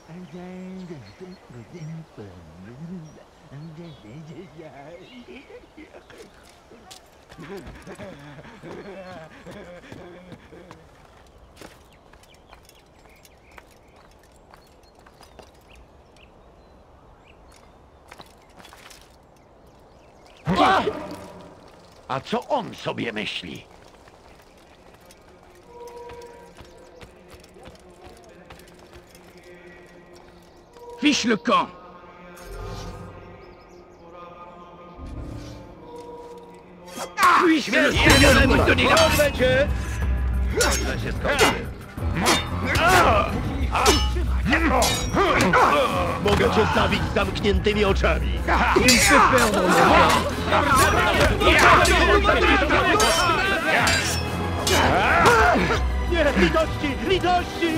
A co on sobie myśli? Fiche le camp! Puisse le ciel me donner la... Źle się skończy. Mogę cię zabić z zamkniętymi oczami. Il se perd dans Nie, litości! Litości!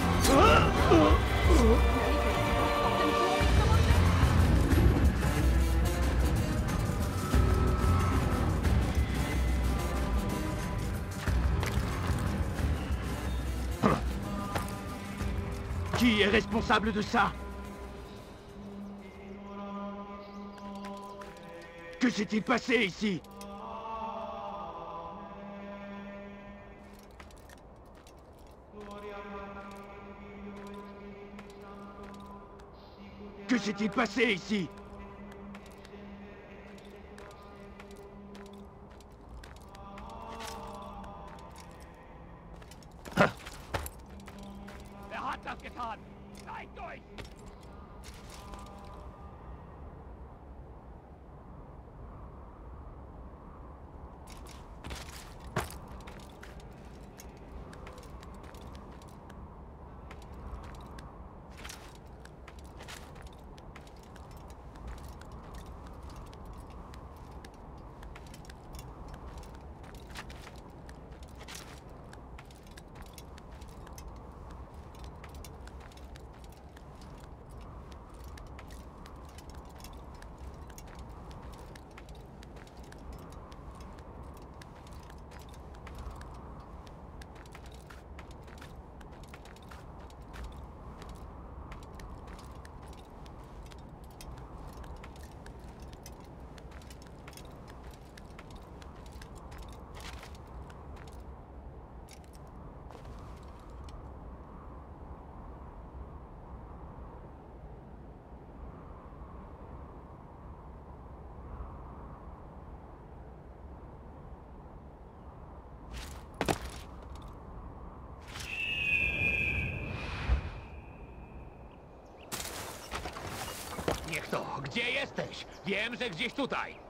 Qui est responsable de ça? Que s'est-il passé ici? Que s'est-il passé ici? Er hat das getan! Zeigt euch! Niech to. Gdzie jesteś? Wiem, że gdzieś tutaj.